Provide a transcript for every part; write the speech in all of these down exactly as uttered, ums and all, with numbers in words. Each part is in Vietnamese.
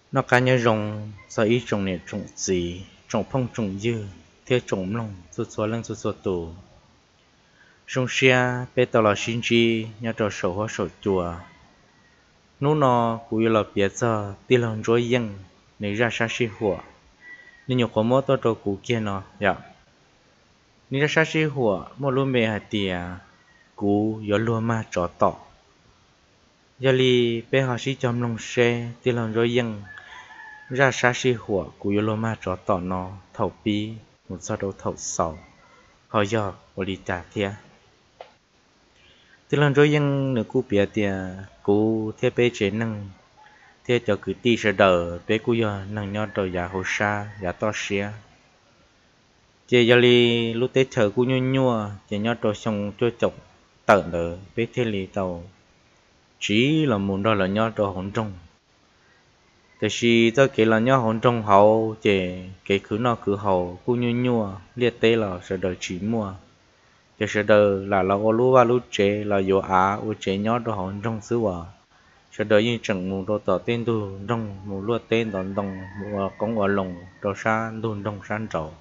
nó cá nhớ rồng sao ít trồng này trồng gì trồng phong trồng dư thế trồng lòng sụt sụt lên sụt sụt tù rồng xia bé tao là xin chi nhớ trò sầu hoa sầu chùa nô nó cũng là biết giờ đi làm rồi yên nếu ra sát sĩ hùa nên nhiều có mốt tao trò cũ kia nó dạ nếu ra sát sĩ hùa một luôn mẹ hạt tiề cũ gió luôn mà trò tỏ giờ li bé họ sĩ chăm lòng xe đi làm rồi yên ra sát sĩ hùa cũ gió luôn mà trò tỏ nó thầu pi một sao đâu thầu sầu họ giờ ở đi trả thiệt thì lần rồi nhưng nếu cú biết thì cú thiết bị chế năng thiết cho cứ ti sẽ đỡ bé cú giờ năng nhau đầu giả hồ sa giả to xía chỉ giờ li lúc tết chờ cú nhua nhua chỉ nhau đầu xong cho chọc tận đỡ bé thiết li tàu chỉ là muốn đó là nhau đầu hỗn trongแต่是这给了nhau hỗn trong hậu chỉ cái cứ nó cứ hậu cú nhua nhua liệt tê là sẽ đỡ chỉ mua chỉ sẽ đợi là là ô lúa và lúa chế là yếu á u chế nhỏ đó họ trong xứ à sẽ đợi như chẳng mù đồ tỏ tên tu trong mù lúa tên đòn đồng mù công ở lồng đồ sa đun đồng san trầu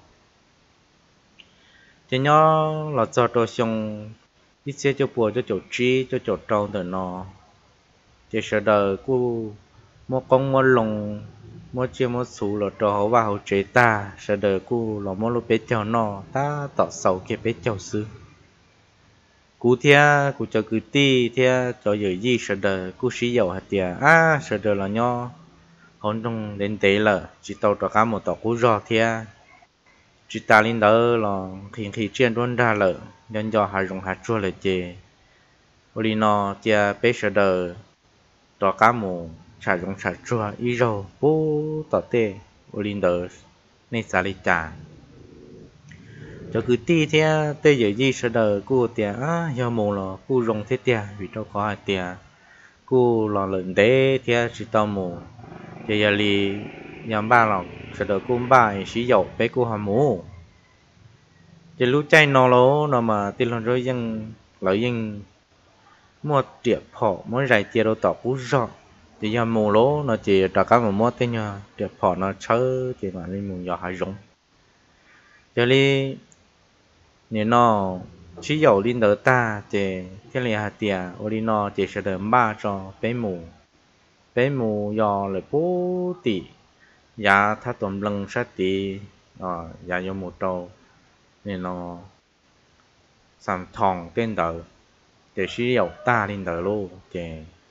chế nhỏ là cho đồ xong ít xe cho bùa cho chỗ chi cho chỗ trâu từ nó chỉ sẽ đợi cu mua công mua lồng mua chia mua sủ là đồ họ vào chế ta sẽ đợi cu là mua lúa bé chèo nó ta tỏ sầu kia bé chèo xứ cú thia cú cho cứ ti thia cho giờ gì sợ đời cú sử dụng hạt tiền à sợ đời là nho hôn trong đến tế là chỉ tàu cho cá một tàu cú rò thia chỉ ta lên đó là khi khi trên luôn ra lợ nhân do hạt dùng hạt chua là chè oli nó thia bé sợ đời cho cá một xả dùng xả chua ít rau bố tàu tê oli đó nên xả đi trả cho cứ ti theo tê giờ gì sẽ đợi cô tiền á do mù là cô rong thế tiền vì đâu có hai tiền cô là lợn đế theo chỉ tao mù giờ giờ li nhắm ba lòng sẽ đợi cô ba sử dụng bé cô hàm mù giờ lúc chạy nó lố nó mà tiền lần rồi dân lợi dân mua tiệp họ muốn rải tiền đâu tỏ cú rõ thì giờ mù lố nó chỉ trả các một mua tên nhờ tiệp họ nó chớ thì mà lên mù giờ hai rong giờ li nếu nó chỉ dầu linh đỡ ta thì cái này hạt tiền ở linh nó chỉ sẽ đỡ ba cho bé mù bé mù do lại bố tỷ giá thắt tuần lần sát tỷ à giá do một đầu nên nó sản thòng tên đỡ để chỉ dầu ta linh đỡ luôn thì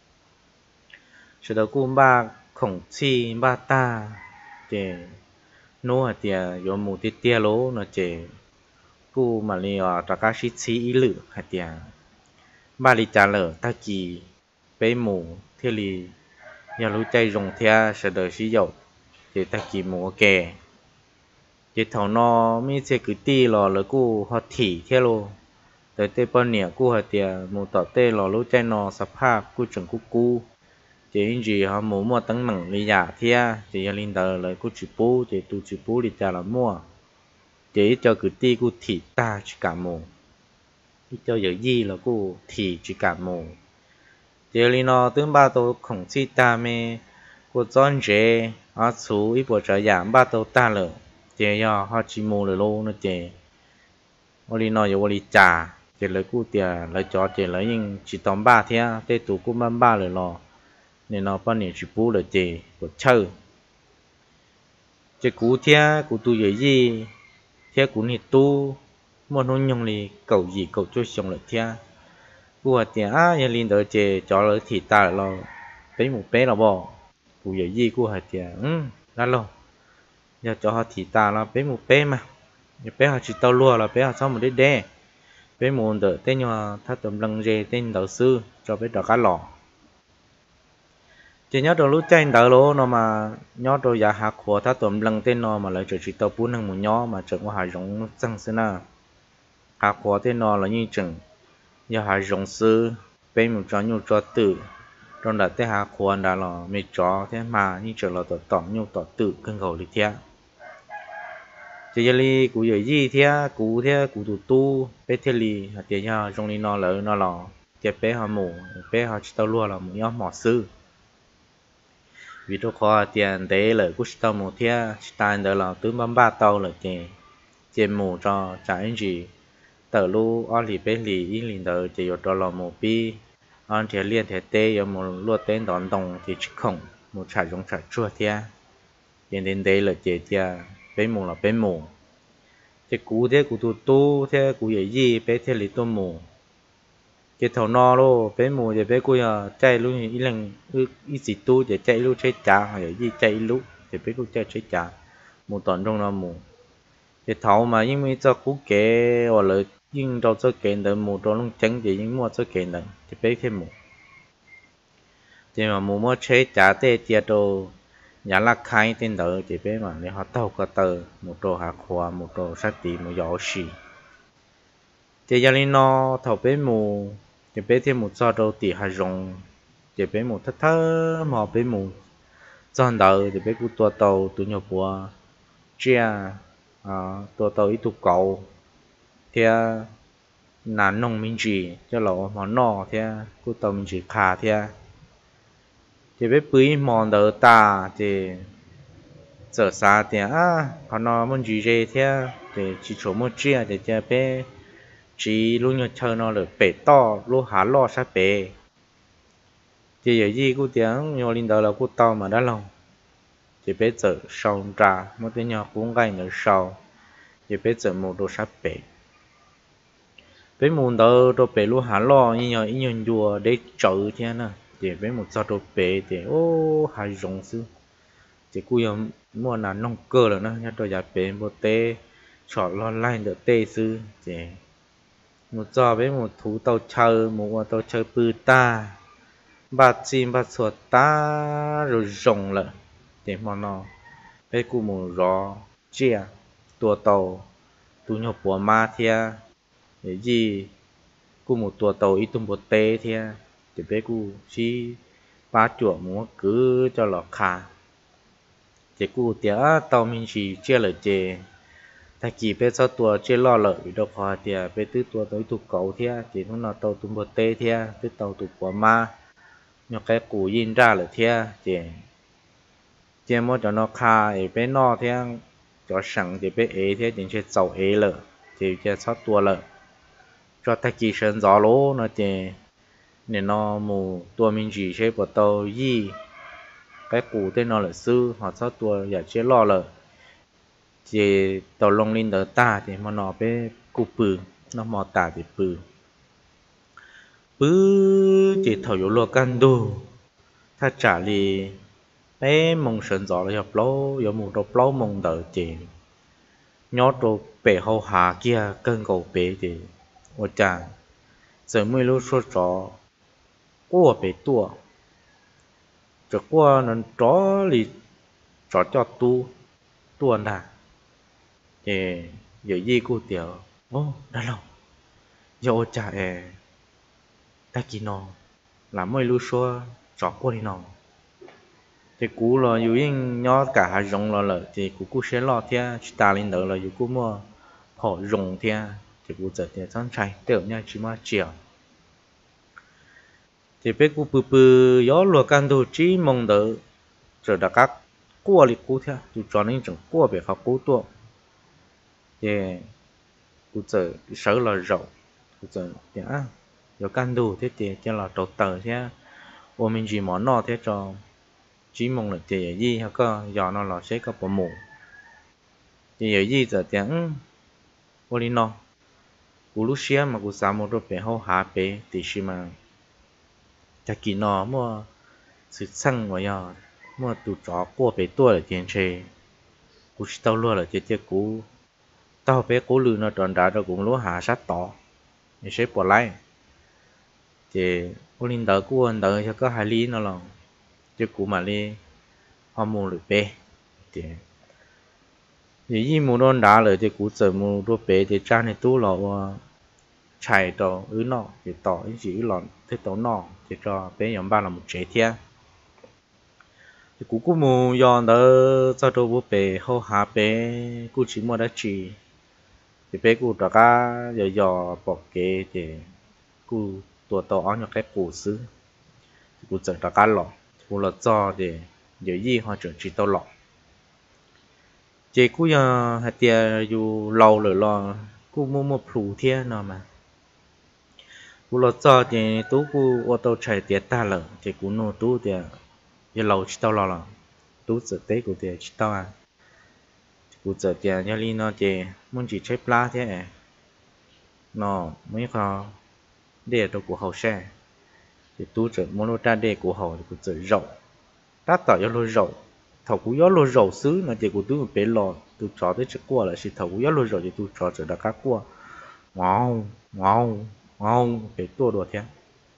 sẽ đỡ cung ba khổng chi ba ta thì nó hạt tiền do một tí tia lố nó chỉกูมาเลยอ่ะตะกาชิชิอีหลือหัดยาบาลิจาเลอตะกีเปหมูเทลีอย่ารู้ใจรงเทียเสดอชิโยเจตะกีหมูแกเจเถานอมีเซกุตีหล่อเลยกูฮอตถี่เทโลแต่เตปเนี่ยกูหัดเตียหมูต่อเต้หล่อรู้ใจนอสภาพกูจึงกูกูเจอินจีฮะหมูมัวตั้งหนังลิยาเทียเจยาลินเดอเลยกูจิปูเจตูจิปูลิจาละมัวchỉ cho cứ ti của thị ta chỉ cả mù cho giờ gì là của thị chỉ cả mù chỉ li nó tướng ba tô khổng chi ta mê của chọn chế ở số ít bộ trợ giảm ba tô ta lợ chỉ do họ chỉ mù lợ lô nó chỉ li nó giờ li trả chỉ lấy của tiền lấy cho chỉ lấy nhưng chỉ tóm ba thế tê tụ của năm ba lợ lò nên nó bao nhiêu chỉ bù lợ chỉ của chơi chỉ cú thế cú tu giờ gì theo cuốn nhật tu một nông nhung lì cầu gì cầu cho xong lại theo của tiền á nhà linh đỡ chè cho lỡ thì ta lo bé một bé là bỏ của giờ gì của hạt tiền ừ là lo giờ cho họ thì ta là bé một bé mà giờ bé họ chỉ tao lúa là bé họ xong một đứa đẻ bé một đỡ tên nhỏ thắt tầm lăng dê tên đầu sư cho bé đỡ cá lò chỉ nhớ đồ lúc chạy đỡ lố nó mà nhớ đồ giả hạt của thắt tầm lăng tên nó mà lại chỉ chỉ tao bún hàng một nhó mà chẳng có hạt giống răng xí na hạt của tên nó là như chừng giờ hạt giống sư bên một chó nhu cho tử trong đó tên hạt của đã là mấy chó thế mà như chừng là tỏ tỏ nhu tỏ tử cân khẩu lịch thế chỉ giờ li cú giờ gì thế cú thế cú tụ tu bé thế li hạt tiền nhau trong li nó lỡ nó lò tiền bé họ mù bé họ chỉ tao lúa là một nhó mỏ sư vì đó khó tiền để là cú tàu một thia stein đó là tứ băm ba tàu là tiền tiền mù cho trái gì tờ lu ở lì bên lì in lì tờ chỉ có đó là một bi anh thì liên thể tê có một lúa tên đón đồng thì chỉ không một trái giống trái chua thia tiền đến đây là chế thia bên mù là bên mù thì cú thế cú tu tu thế cú gì gì bên thế lì tu mù cái thầu no lô bên mù thì bên cú ya chạy luôn ý lần ý gì tu thì chạy luôn chạy trả hay gì chạy lúc thì bên cú chạy chạy trả một tuần trong nó mù thì thầu mà nhưng mà cho cú kể hoặc là nhưng đâu cho kể được mù đó luôn trắng thì nhưng mua cho kể được thì bên thêm mù thì mà mù mua chạy trả tê tiệt đồ nhà là khai tên đó thì bên mà nếu họ tàu có tờ một đồ hạt hoa một đồ sát tí một gió xì thì gia đình nó thầu bên mù thì bên thêm một số đồ tỷ hạt rồng thì bên một thất thơ mà bên mù cho đỡ thì bên của tua tàu tụi nhỏ bùa chia à tua tàu ít tụ cầu thì nản nông minh chỉ cho lỗ mà nọ thì của tàu minh chỉ khá thì thì bên bưởi mòn đỡ ta thì giờ xa thì à họ nó muốn gì gì thì thì chỉ chỗ một chia thì cho bên chỉ luôn nhớ chờ nó là bể to luôn há lo sát bể thì giờ gì cũng tiếng nhỏ linh đó là cũng tao mà đã lòng thì bây giờ sau ra một cái nhỏ cũng ngay nữa sau thì bây giờ một đồ sát bể bên muốn đó đồ bể luôn há lo như nhỏ như nhỏ đùa để chở thế nè thì bên một sao đồ bể thì ô hay rộng sư thì cú giờ mua là nông cơ rồi nó nhớ đồ giá bể một tê chọn lo line được tê sư thì một giờ với một thú tàu chơi một tàu chơi bự ta bát chim bát chuột ta rồi rồng lại để mà nó với cụ một gió chia tua tàu tu nhập của ma thia để gì cụ một tua tàu ít tung một tê thia để với cụ chi ba chuột muốn cứ cho lọ khà để cụ tía tàu mình chỉ chia lại chè ta chỉ biết sao tua chia lo lợi vì đâu khó thì biết tư tua tới tụ cầu thia chỉ nó là tàu tung bờ tê thia tư tàu tụ của ma nhóc cái củ in ra là thia chỉ chỉ mua cho nó kha ở bên nọ thia cho sẵn thì biết ấy thia chính sẽ giàu ấy lợi thì sẽ sao tua lợi cho ta chỉ sơn gió lố nó chỉ nên nó mù tua mình chỉ sẽ bỏ tàu y cái củ tên nó là sư hoặc sao tua giả chế lo lợi chỉ tàu lông linh đỡ ta thì mà nó bé cụ bự nó mò ta thì bự bự chỉ thầu yếu lo can đồถ้า trả li bé mong sơn gió là hợp lâu yếu một đồ lâu mong đỡ chỉ nhớ đồ bể hậu hạ kia cơn cầu bể thì ô chàng giờ mới lúc số chó qua bể tua chó qua nó chó li chó cho tu tua nà thì giờ gì cô tiểu ô đã lâu giờ ô chả ề ta chỉ nó làm mấy lúc xưa chó qua đi nó thì cú là dù yên nhỏ cả hai rồng là lợi thì cú cú sẽ lo theo ta lên đó là dù cú mua họ rồng theo thì cú giờ thì sáng chạy tiểu nha chỉ mà chiều thì bé cú bự bự gió lùa can đồ chỉ mong đỡ rồi đã các cua lịch cú theo thì cho nên chẳng cua bị họ cú tua thì cú giờ sợ là rộng cú giờ thì à gió can đồ thế thì cho là đầu tờ thế ô mình chỉ món nọ thế cho chỉ mong là thì gì hay có gió nó là sẽ có bộ mù thì ở gì giờ tiếng ô li nó cú lúc xưa mà cú sao một đôi bé hậu hạ bé thì xí màจะกินนอมั่วสุดสั่งว่าย่อมั่วตูจ่อกัวไปตัวเลยเทียนเชกูชิเต้าลัวเลยเจ๊เจ๊กูเต้าไปกูลืมnó tròn đã rồi cũng lúa hạ sát tỏ để xếp bỏ lại thì cô linh đỡ cô anh đỡ cho có hai ly nó lòng chứ cụ mà đi họ mua được bé thì thì gì mua đòn đá rồi thì cụ sợ mua đôi bé thì cha này tú lọ chạy tàu ứ nọ thì tỏ những gì ứ lọn thế tàu nọ thì cho bé nhóm ba là một chế thia thì cú cú mù do đó cho đồ bố bé hô hạ bé cú chỉ mua đã chỉ thì bé cú đó cả giờ giờ bỏ kế thì cú tua tàu ở những cái củ xứ cú chở đó cả lọ cú là cho thì giờ gì họ chuẩn chỉ tao lọ chế cú giờ hạt tiền dù lâu rồi lo cú mua một phụ thiên nào mà cú lo cho thì tú cú ô tô chạy tiền ta lợ chế cú nô tú tiền giờ lâu chỉ tao lo là tú giờ tết của tiền chỉ tao à cú giờ tiền nhà li nó chế muốn chỉ chơi plá thế nó mấy khó để cho của hậu xe thì tú giờ muốn ra để của hậu thì cú giờ rộng ta tạo cho lo rộng thầu cú gió lo rộng xứ nó chỉ cú tú một bé lò tú chó tới trước qua là chỉ thầu cú gió lo rộng thì tú chó trở đã cá qua ngon ngon ngon cái tua đồ thế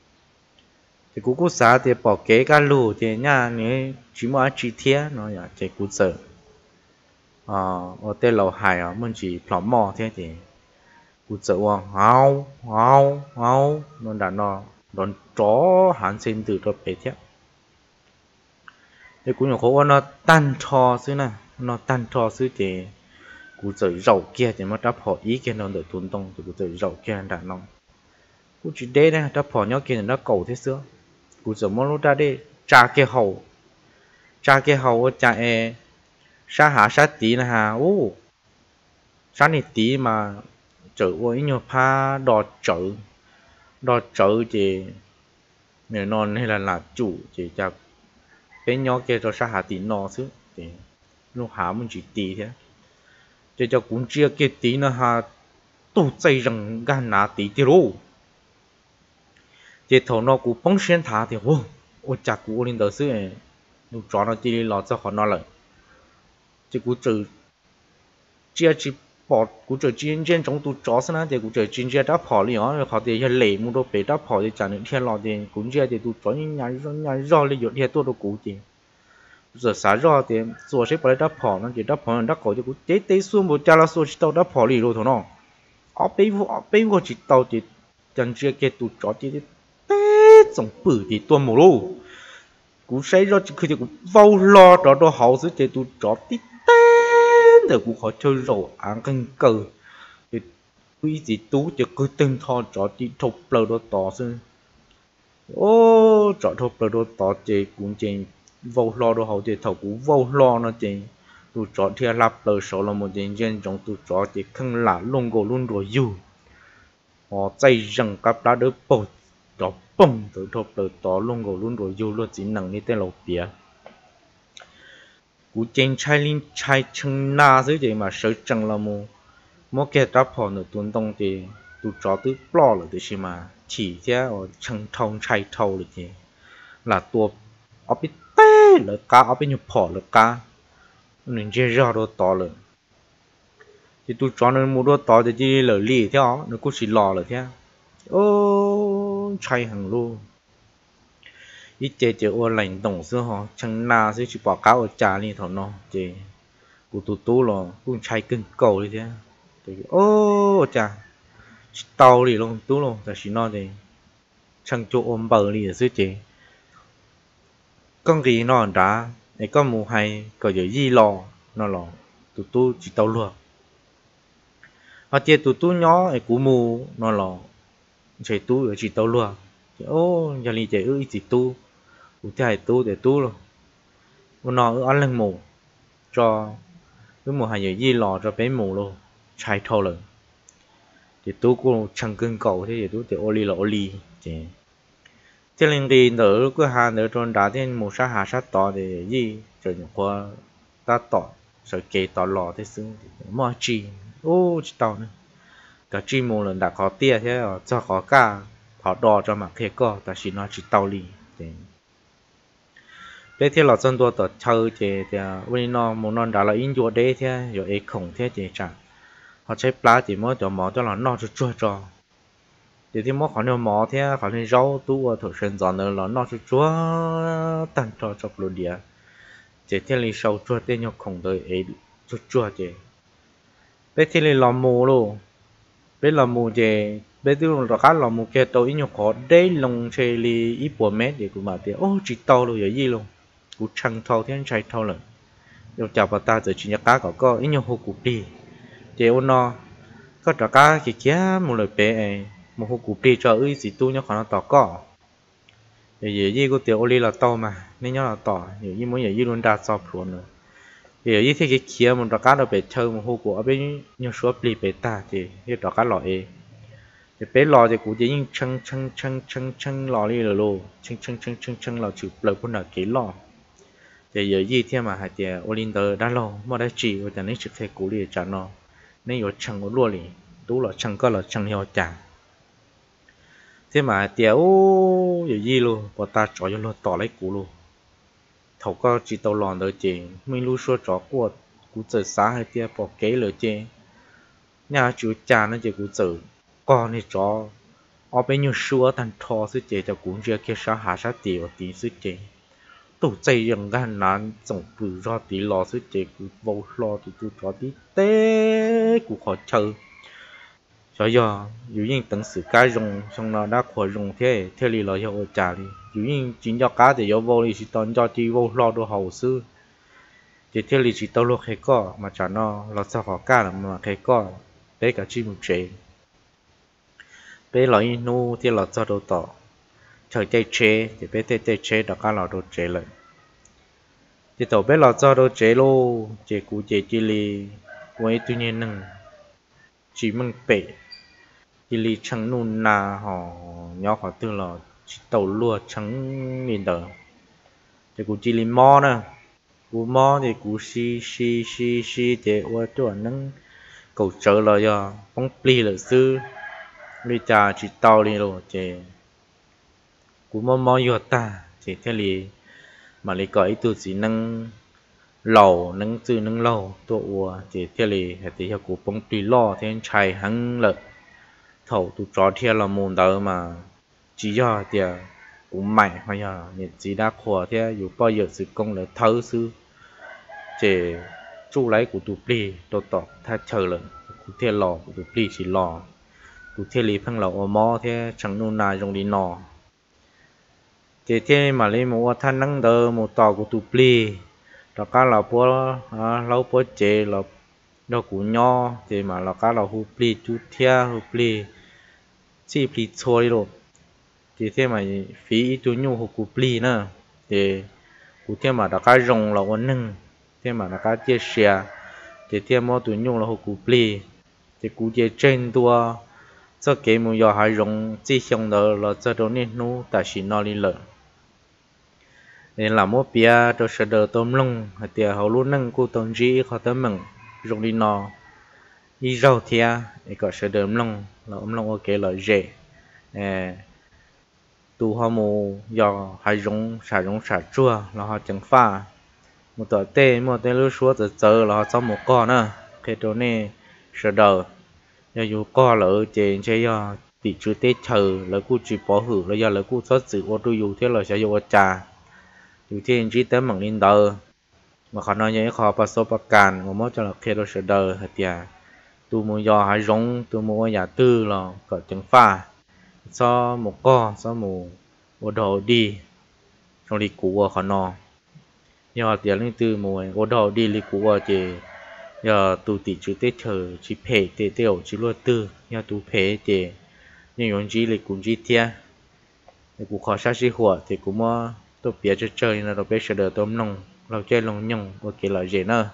thì cú cú xả thì bỏ kế cá lù thì nha nếu chỉ mua chỉ thế nó là chỉ cú sợ ờ ở tên lầu hải à mình chỉ plom mò thế thì cú sợว่าngon ngon ngon nó đã nó đón chó hạn sinh từ đó bé thế thì cú nhỏ khó nó tan trò xứ nè nó tan trò xứ thì cú sợ rậu kia thì nó đáp họ ý kia nó được tuôn tông thì cú sợ rậu kia đã nong cú chỉ để này đáp họ nhớ kia nó cầu thế xưa cú sợ muốn lúc ra đi cha kia hậu cha kia hậu cha e sa hạ sa tí nè ha ô sa này tí mà chở ôi nhiều pha đò chở đò chở thì nếu non hay là là chủ thì cha bên nhỏ kia cho sa hạ tí nọ xứ thì lúc hạ mình chỉ tí thế thì cho cũng chia kia tí nữa ha tu dây răng gan nà tí tí rồi thì thầu nó cũng bông xuyên thả thì ô ô chả cũng lên đầu xứ này lúc chó nó chỉ lọt cho họ nó lại thì cũng trừ chia chỉ bỏ cũng trừ chiến chiến trong tu chó xí thì cũng trừ chiến chiến đã bỏ đi họ họ thì lệ mua đồ bể đã bỏ thì chẳng những thiên lọt thì cũng chia thì tu chó như nhà nhà rau lên dọn thì tôi đâu cũng thì giờ xả rau thì số sẽ bỏ đã bỏ nó chỉ đã bỏ đã cổ thì cũng tế tế xuống một cha là số chỉ tao đã bỏ đi rồi thôi nó ở bên vô ở bên vô chỉ tao thì chẳng chia cái tu chó thì tế giống bự thì tuôn mồ luôn cũng sẽ ra chỉคือcũng vào lo đó đó hậu sự thì tu chó tí tế để cũng khó chơi rồi ăn canh cờ thì quý gì tú chỉ cứ từng thò chó tí thục lờ đó tỏ xưa ô chó thục lờ đó tỏ thì cũng chỉ vào lo đó hậu thì thầu cũng vào lo nó thì tu chó thì lắp lờ số là một nhân dân trong tu chó thì không là luôn gồ luôn rồi dù họ chạy rằng cặp đã đỡ bột đó bông từ thộp từ đó luôn gồ luôn rồi dù luôn chỉ nặng như tên lầu bia cú trên chai linh chai chân na dưới vậy mà sợ chẳng là mu mỗi cái đáp họ nữa tuấn đông thì tu chó tứ plo là thế mà chỉ thế ở chân thông chai thâu là thế là tua ở bên tê là cá ở bên nhập họ là cá nên chơi ra đồ to rồi thì tu chó nó mua đồ to thì chỉ là lì thế đó nó cũng chỉ lò là thế ô chai hàng luôn ít chế chế ô lạnh đồng xưa họ chẳng na sẽ chỉ bỏ cá ở trà đi thằng nó chế cụ tụ tụ lo cũng chai cưng cầu đi thế thì ô chà tàu đi luôn tú luôn tại chỉ nó thì chẳng chỗ ôm bờ đi ở dưới chế con gì nó đã để con mù hay có giờ gì lo nó lo tụ tụ chỉ tàu luôn họ chế tụ tụ nhỏ ấy cú mù nó lo chế tụ ở chỉ tàu luôn ô giờ đi chế ư chỉ tụ cụ thể tu để tu rồi nó ở ăn lần mù cho cái mùa hè gì lò cho bé mù luôn chạy thâu lần thì tu cũng chẳng cưng cầu thế thì tu thì oli là oli thì thế nên đi nữa cái hàng nữa trong đá thì mù sa hà sát tỏ thì gì cho những qua ta tỏ sợ kề tỏ lò thế xứng mua chi ô chỉ tỏ nữa cả chi mù lần đã có tia thế cho có cả họ đo cho mặt thế co ta chỉ nói chỉ tao li thì bé thì là dânตัวต่อ chơi thì thì when nó muốn nó đã là in vô đấy thế rồi ấy khổng thế thì chẳng họ chơi plá thì mới cho mỏ cho là nó cho chua cho thì thì mới khó nhiều mỏ thế khó nhiều rau tu ở thổ sơn giòn nữa là nó cho chua tàn cho cho lúa địa thì thế là sâu chua tên nhau khổng tới ấy chua chua thì bé thì là làm mù luôn bé làm mù thì bé tôi là khá làm mù kia tôi nhiều khó đấy lồng chơi li ít bộ mét để cũng bảo thì ô chỉ tao luôn vậy gì luôn cú chăng thâu thiên chạy thâu lần rồi chào bà ta giờ chỉ nhắc cá có có ít nhiều hồ cục đi thì ôn nó có trả cá thì kia một lời bé một hồ cục đi cho ơi gì tu nhá còn nó tỏ cỏ giờ giờ gì của tiểu oli là to mà nên nhớ là to giờ gì muốn giờ gì luôn đạt sọp luôn nữa giờ gì thì cái kia một đặc cá nó bị chơi một hồ của bên nhiều số bì bị ta thì cái đặc cá loại thì bé lò thì cũng chỉ những chân chân chân chân chân lò đi rồi luôn chân chân chân chân chân lò chụp lời cũng là kỹ lò thì giờ gì thế mà hai tiệt Olinter đã lâu mà đã chỉ và cho nên trực tiếp cũ liền cho nó nên có chân có luôn liền tú là chân có là chân hiệu chả thế mà tiệt ô giờ gì luôn bọn ta chọn cho nó tỏ lấy cũ luôn thầu có chỉ tàu lòn đỡ chị mình lưu số chó của cú chờ xá hai tiệt bỏ kế lỡ chị nhà chủ cha nó chỉ cú chờ con này chó ở bên nhiều số thành thọ sự chị cho cũng chưa kia sao hạ sát tiệt tí sự chị tổ xây dựng gan nan tổng cử ra tí lò sự chế cử vô lo thì tôi cho tí tế của họ chờ cho giờ dù như tận sự cái dùng xong nó đã khỏi dùng thế thế thì là hiệu trả đi dù như chính cho cá thì vô vô thì chỉ tận cho tí vô lo đồ hậu sư thì thế thì chỉ tao lo khai co mà trả nó là sao họ cá là mà khai co bé cả chi một chế bé lại nu thì là cho đồ tỏ chờ chạy chế thì bé tê tê chế đã cá là đồ chế lại thì tàu bé là cho đồ chế lô chế cú chế chỉ li với tuy nhiên nâng chỉ mừng bể chỉ li chẳng nôn na họ nhỏ họ tư là chỉ tàu lúa chẳng nhìn tờ thì cú chỉ li mò nè cú mò thì cú xì xì xì xì thì ở chỗ nâng cầu trở lại giờ bóng pli là sư bây giờ chỉ tàu đi rồi chế cú mò mò vô ta chế thế li mà lấy cái từ chỉ nâng lầu nâng từ nâng lầu tổ ua chỉ theo lì hệ tí theo của bóng tùy lo thêm chạy hăng lợi thầu tụ chó theo là môn đó mà chỉ do thì cũng mạnh hay là nhiệt chỉ đa khổ theo dù bao giờ sự công là thấu sư chỉ chú lấy của tụ pli tổ tọt thay chờ lợi của theo lò của tụ pli chỉ lò của theo lì phăng lầu ở mò theo chẳng nôn nào dùng đi nò thì thế mà lấy một thanh nắng đỡ một tàu của tụ pli đó cá là bữa lâu bữa chế là đâu cũng nho thì mà là cá là hú pli chú thia hú pli chỉ pli xôi rồi thì thế mà phí chú nhu hú cú pli nữa thì cú thế mà đó cá rồng là ổn nưng thế mà là cá chia sẻ thì thế mà chú nhu là hú cú pli thì cú chế trên tua cho cái một giờ hai rồng chỉ xong đó là cho đó nên nu tại chỉ nó đi lợi nên là một bia cho sẽ đỡ tôm lông thì họ luôn nâng cô tôm gì họ tôm mừng dùng đi nọ đi rau thia để có sẽ đỡ lông là ông lông ok là dễ tu họ mù do hai giống xả giống xả chua là họ chẳng pha một tờ tê một tê lưu số từ giờ là họ cho một con nữa cái chỗ này sẽ đỡ do dù con là ở trên chơi do bị chú tết chờ là cô chỉ bỏ hử là do là cô xuất sự ô tô dù thế là sẽ dùng trà dù thiên chỉ tới bằng linh đờ mà họ nói như họ bắt số bắt càn mà mỗi cho là khi đó sẽ đờ hạt tiền tu mua giò hay giống tu mua nhà tư là có chứng pha cho một con cho một ô đồ đi trong đi cũ họ nói giờ tiền linh tư mua ô đồ đi đi cũ thì giờ tu tỷ chữ tết chờ chỉ phê tê tiêu chỉ luôn tư giờ tu phê thì nhưng用chỉ là cũng chỉ thiên thì cũng khó sát sĩ火thì cũng mua tôi biết chơi chơi là tôi biết sẽ đỡ tôm nôngเราchơi lông nhung và kia là gì nữa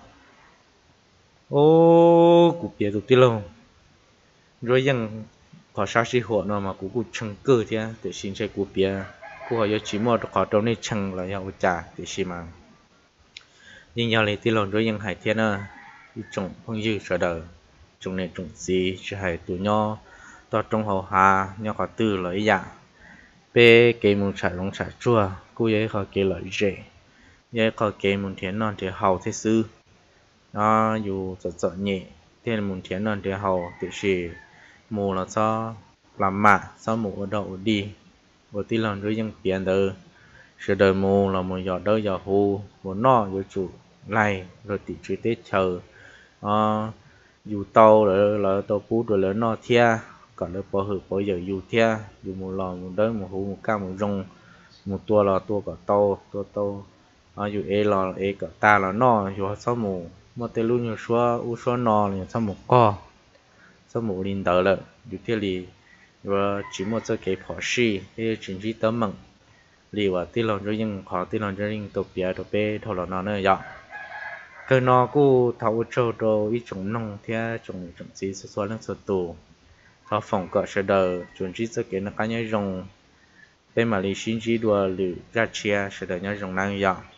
ô cũng biết được tí lâu rồiยังขอsát sĩ火nó mà cũng cũng chăng cơ thế để xin chơi cũng biết cũng họ chỉ mua được họ trong này chăng là họ trả để xin mà nhưng giờ này tí lâu rồiยังหายthế nữa trồng phong dư sẽ đỡ trồng này trồng gì sẽ hãy tụi nhau to trong hậu hà nhau có tư lợi dạ bé cái muốn xả lông xả chua cô ấy họ kể lợi dễ ấy họ kể muốn thiện non thì hậu thế sư nó dù sợ sợ nhẹ thế là muốn thiện non thì hậu thì chỉ mù là sao làm mạ sao mù ở đậu đi và tí lần rồi dân biển đời sự đời mù là một giọt đời giọt hù một nó rồi chủ này rồi tỷ truy tết chờ à, dù tàu rồi là tàu phú rồi là nó thia còn là bỏ hử bỏ giờ dù thia dù một lò một đới một hũ một cam một rong một tua là tua cả tàu tua tàu à dù e lò e cả ta là nó dù sao một mà tên luôn như số u số nó là sao một co sao một linh đỡ là dù thế thì và chỉ một cái cái phỏ xì cái chính trị tấm mộng liu à tí lòng cho nhưng khó tí lòng cho nhưng tổ bia tổ bê thầu nó nữa vậy cái nó cũng thầu cho đồ ít trồng nông theo trồng trồng gì số số lượng số tù thầu phòng cọ sẽ đờ chuẩn chỉ cho cái nó cá nhân rồng bên mà lý xin chỉ đùa liu ra chia sẽ đờ nhau rồng năng vậy